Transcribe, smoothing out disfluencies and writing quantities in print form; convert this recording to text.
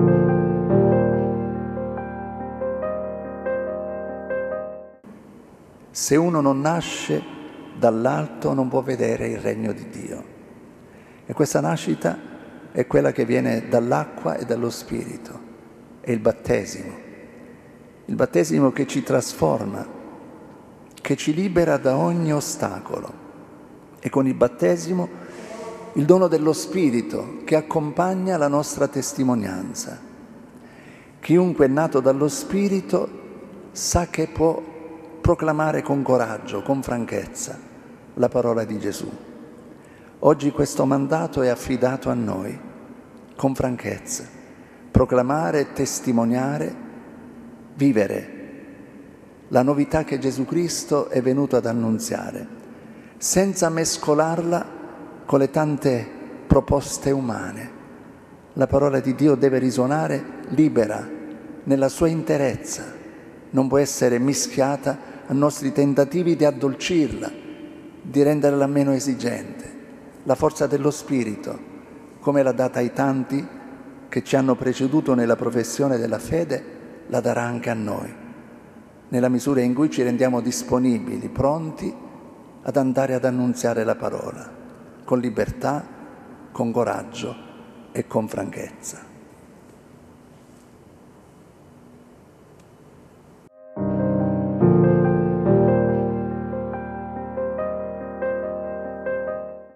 Se uno non nasce dall'alto non può vedere il regno di Dio. E questa nascita è quella che viene dall'acqua e dallo Spirito. È il battesimo che ci trasforma, che ci libera da ogni ostacolo. E con il battesimo il dono dello Spirito che accompagna la nostra testimonianza. Chiunque è nato dallo Spirito sa che può proclamare con coraggio, con franchezza, la parola di Gesù. Oggi questo mandato è affidato a noi, con franchezza, proclamare, testimoniare, vivere la novità che Gesù Cristo è venuto ad annunziare, senza mescolarla con le tante proposte umane. La parola di Dio deve risuonare libera, nella sua interezza, non può essere mischiata a nostri tentativi di addolcirla, di renderla meno esigente. La forza dello Spirito, come l'ha data ai tanti che ci hanno preceduto nella professione della fede, la darà anche a noi, nella misura in cui ci rendiamo disponibili, pronti ad andare ad annunziare la parola, con libertà, con coraggio e con franchezza.